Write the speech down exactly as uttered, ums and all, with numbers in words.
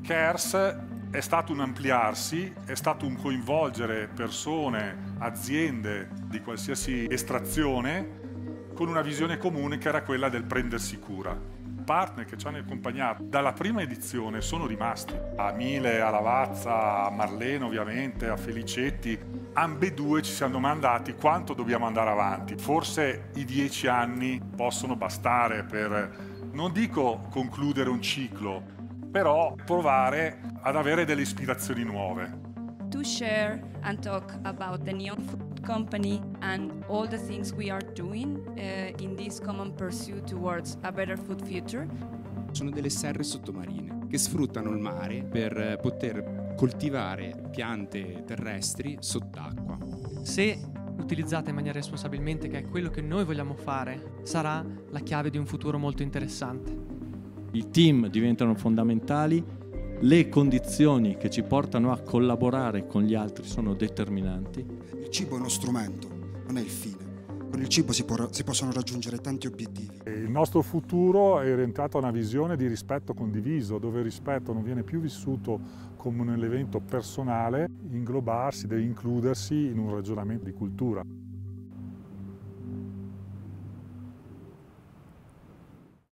Cares è stato un ampliarsi, è stato un coinvolgere persone, aziende di qualsiasi estrazione con una visione comune che era quella del prendersi cura. Partner che ci hanno accompagnato dalla prima edizione sono rimasti. A Mile, a Lavazza, a Marlene ovviamente, a Felicetti. Ambedue ci siamo domandati quanto dobbiamo andare avanti. Forse i dieci anni possono bastare per, non dico concludere un ciclo, però provare ad avere delle ispirazioni nuove. To share and talk about the Neon Food Company and all the things we are doing uh, in this common pursuit towards a better food future. Sono delle serre sottomarine che sfruttano il mare per poter coltivare piante terrestri sott'acqua. Se utilizzate in maniera responsabilmente, che è quello che noi vogliamo fare, sarà la chiave di un futuro molto interessante. I team diventano fondamentali. Le condizioni che ci portano a collaborare con gli altri sono determinanti. Il cibo è uno strumento, non è il fine. Con il cibo si, può, si possono raggiungere tanti obiettivi. Il nostro futuro è orientato a una visione di rispetto condiviso, dove il rispetto non viene più vissuto come un elemento personale, inglobarsi, deve includersi in un ragionamento di cultura.